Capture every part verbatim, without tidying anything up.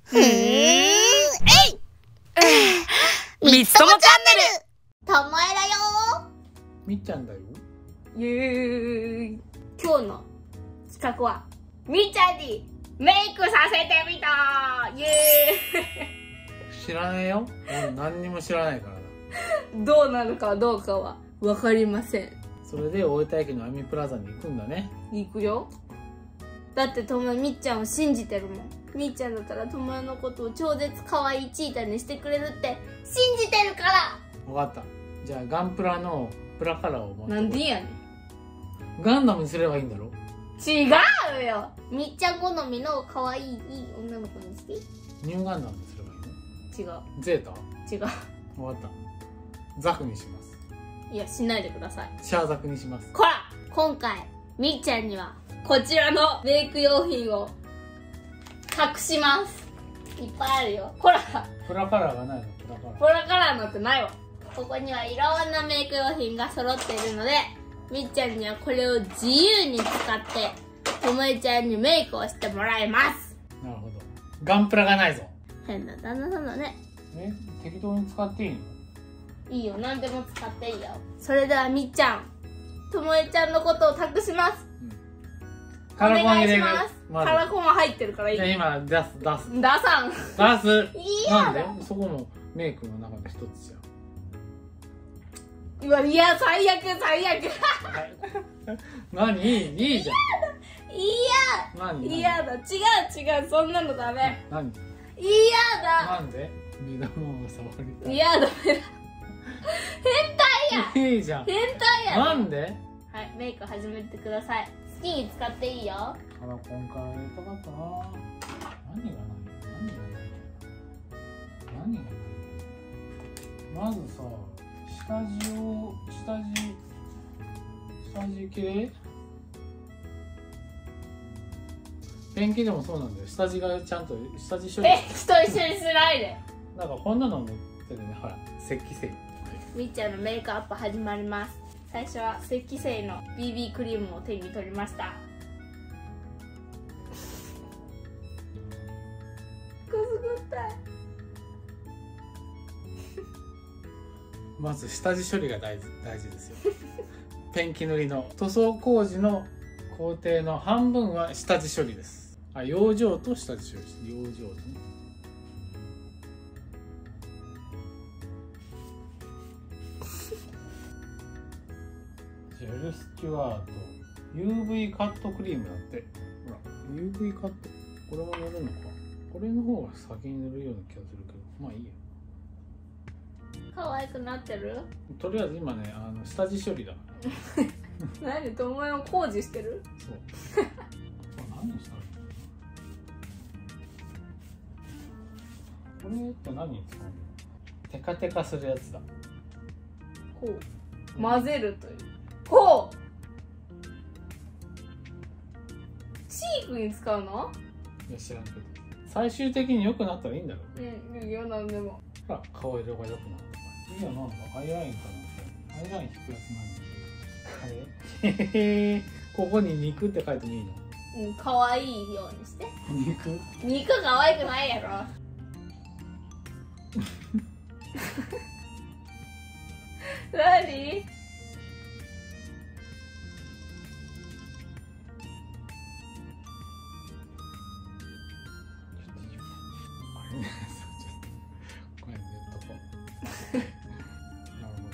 ふーん、えいみつともチャンネルともえだよみっちゃんだよ。 イエーイ。今日の企画はみっちゃんにメイクさせてみた。イエーイ。知らねえよ。俺何にも知らないからな。 どうなるかどうかは分かりません。 それで大分駅のアミプラザに行くんだね。 行くよ。だってともえみっちゃんを信じてるもん。みっちゃんだったらともえのことを超絶可愛いチータにしてくれるって信じてるから。 分かった。じゃあガンプラのプラカラーを持って。 なんでやねん。 ガンダムにすればいいんだろ。 違うよ。みっちゃん好みの可愛いいい女の子にして。 ニューガンダムにすればいいの？ 違う。 ゼータ？ 違う。 分かった。ザクにします。 いや、しないでください。 シャーザクにします。 こら、今回みっちゃんにはこちらのメイク用品を隠します。いっぱいあるよ。こら、 プラカラーがないの？プラカラー。 プラカラーなんてないわ。ここにはいろんなメイク用品が揃っているので、みっちゃんにはこれを自由に使ってともえちゃんにメイクをしてもらいます。 なるほど。ガンプラがないぞ。 変な旦那さんだね。 え、適当に使っていいの？ いいよ、何でも使っていいよ。それではみっちゃん、ともえちゃんのことを託します。 うん、 お願いしまます。カラコンは入ってるからいい。 じゃあ今出す出す。 出さん。 出す。 いやだ。 なんで？そこもメイクの中の一つじゃん。 うわ、いや、最悪、最悪。 何？いい、いいじゃん。 いや。 何？ いやだ。違う、違う、そんなのダメ。 何？ いやだ。 なんで？目玉を触りたい。 いやだ。変態や。 いいじゃん。 変態や。 なんで？ はい、メイク始めてください。好きに使っていいよ。 カラコンから入れたかったな。何がない？何がない？何がない？まずさ、下地を下地下地きれい？ペンキでもそうなんだよ。下地がちゃんと下地処理。 え、人一緒にしないで。 なんかこんなの持ってるね。ほら、石器製。 みっちゃんのメイクアップ始まります。最初は石器製の ビービー クリームを手に取りました。くすぐったい。 まず下地処理が大事大事ですよ。ペンキ塗りの塗装工事の工程の半分は下地処理です。あ、養生と下地処理です。養生とね。ジェルスチュワート ユーブイ カットクリームだって。ほら ユーブイ カット、これも塗るのか。これの方が先に塗るような気がするけど、まあいいや。 可愛くなってる？ とりあえず今ね、あの下地処理だ。 何、ともえを工事してる？ そう。何したの？これって何に使うの？テカテカするやつだ。 こう混ぜるという。こう。チークに使うの？ いや知らんけど。最終的に良くなったらいいんだろう。 うん、いいよ、なんでも。 ほら、顔色が良くなった。いいよ、なんだ、アイラインかな。アイライン引くやつ何？あれ？へへ。ここに肉って書いてもいいの？ うん、可愛いようにして。 肉？ 肉可愛くないやろ。何？ これ塗っとこう。なる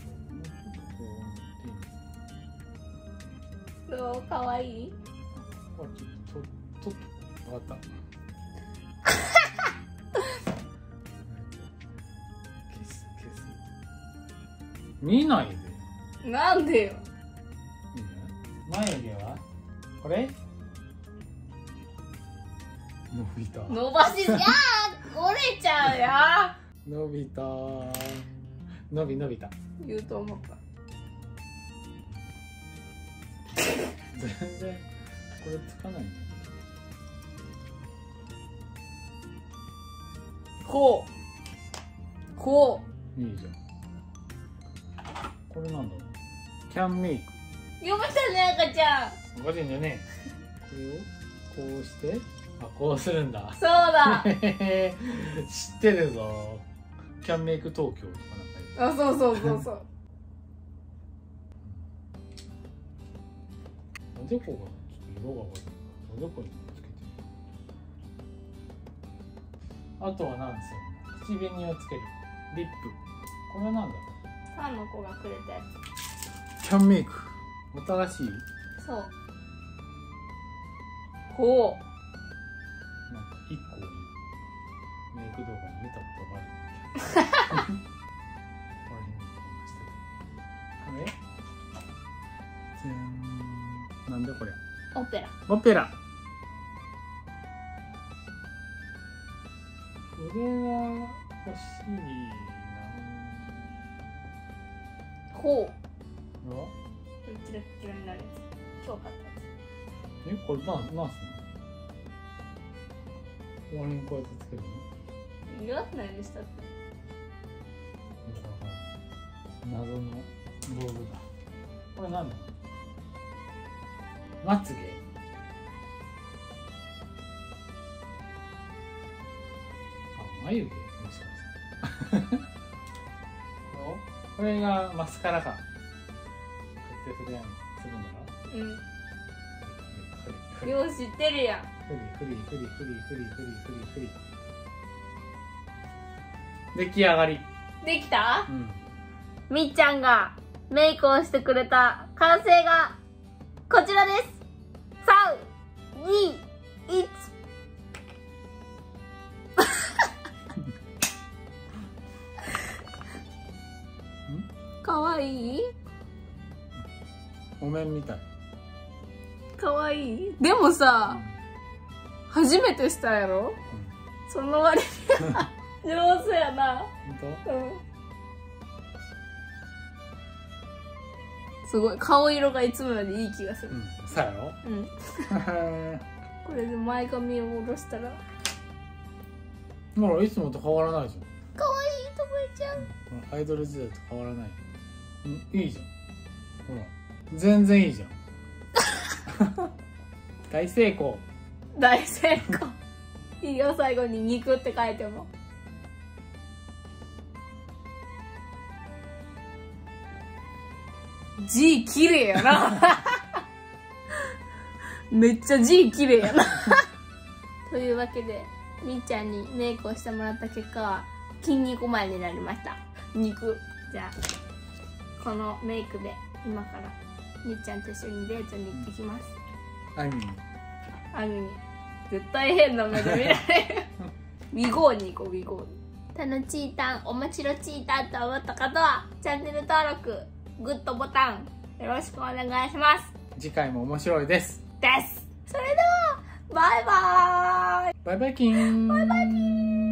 ほど。 どう？可愛い？ あ、ちょっと、と、と、わかった。消す、消す。見ないで。 なんでよ。 いいね。眉毛はこれ？伸びた。 伸ばしじゃあ折れちゃうよ。 伸びた。伸び伸びた。 言うと思った。 全然これつかないね。 こうこいいじゃん。これなんだろう。キャンメイク。 う。読めたね、赤ちゃん。 赤ちゃんじゃねえ。これをこうしてあ、こうするんだ。 そうだ。 知ってるぞ。キャンメイク東京とかなんかあ、そうそうそうそう。 おでこがちょっと色が悪い。おでこにつけてる。あとは何ですよ。口紅をつける。リップ。これは何だろう。 ファンの子がくれたやキャンメイク。新しい。 つ。そう。ほなんか一個メイク動画に見たことがある。これにあれじゃーん。なんでこれ。 う。オペラ。 オペラ。これは欲しいほう。 な。 キラッキラになるやつ。今日買ったやえ、これなん、なんすんの。ここら辺こうやってつけるの。 つ。色何したって。 謎の道具だ。これ何だ。まつげ。あ、眉毛もしかして。これがマスカラか。こうやってするやん、するんだろ。 うん。よう知ってるやん。 フリフリフリフリフリフリフリフリ。出来上がり。 できた？ うん。 みっちゃんがメイクをしてくれた完成がこちらです。さん、に、いち。かわいい？ お面みたい。 かわいい？でもさ、初めてしたやろ？その割には上手やな。 本当？ うん。すごい顔色がいつもよりいい気がする。 うん。そうやろ？ うん。これで前髪を下ろしたらほら、いつもと変わらないじゃん。 かわいいともえちゃん。 アイドル時代と変わらない。うん、いいじゃん。ほら、全然いいじゃん。大成功。 大成功。いいよ、最後に肉って書いても。字綺麗やな。めっちゃ字綺麗やな。というわけで、みっちゃんにメイクをしてもらった結果は筋肉マンになりました。肉。じゃあこのメイクで今からみっちゃんと一緒にデートに行ってきます。 アニアミに絶対変な目で見られる。ウィゴーに行こう。ウィゴーに。たのちーたん、おもしろちーたんと思った方はチャンネル登録、グッドボタンよろしくお願いします。 次回も面白いです。 です。それではバイバーイ。 バイバイキーン。 バイバイキーン。